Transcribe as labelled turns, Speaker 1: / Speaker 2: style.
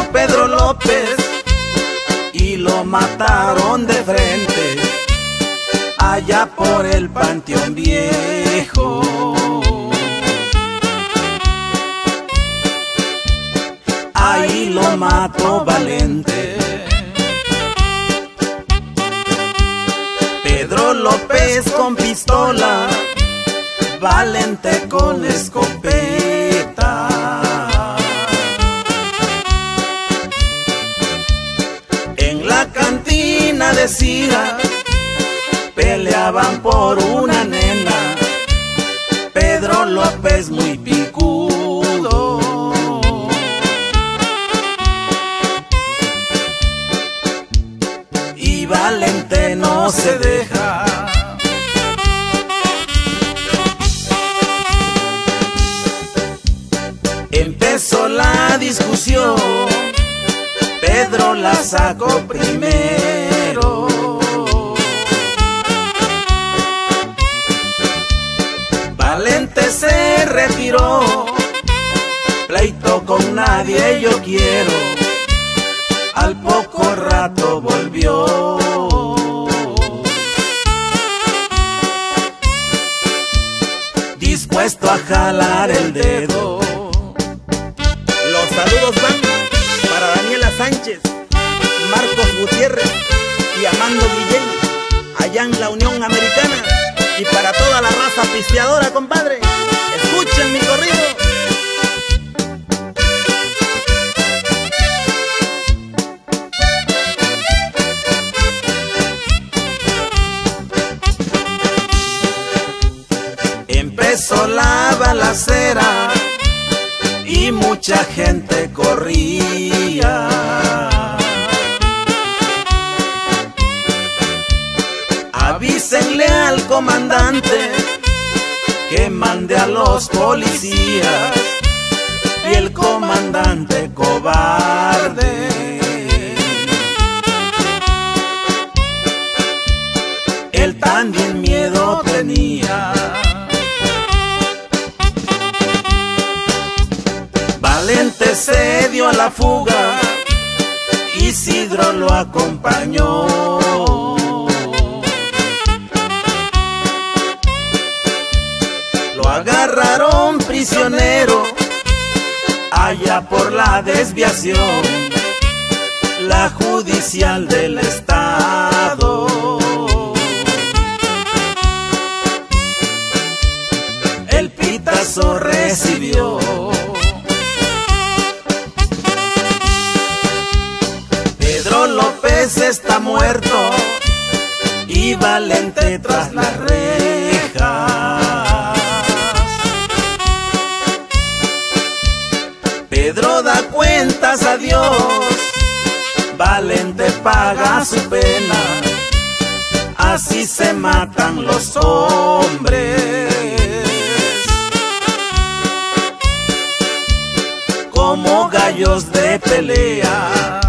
Speaker 1: Pedro López y lo mataron de frente allá por el Panteón Viejo. Ahí lo mató Valente. Pedro López con pistola, Valente con escopeta. En la cantina de Cira peleaban por una nena, Pedro López muy picudo. Y Valente no se deja. Empezó la discusión, Pedro la sacó primero. Valente se retiró, pleito con nadie yo quiero. Al poco rato volvió. Dispuesto a jalar el dedo.
Speaker 2: Los saludos van para Daniela Sánchez, Marcos Gutiérrez y Amando Guillén, allá en la Unión Americana. Y para toda la raza pisteadora, compadre, escuchen mi corrido.
Speaker 1: Empezó la balacera y mucha gente corría. Avísenle al comandante que mande a los policías. Y el comandante cobarde él también miedo tenía. Valente se dio a la fuga, Isidro lo acompañó. Lo agarraron prisionero allá por la desviación, la judicial del estado. El pitazo recibió. Pedro López está muerto y Valente tras las rejas. Pedro da cuentas a Dios, Valente paga su pena. Así se matan los hombres, como gallos de pelea.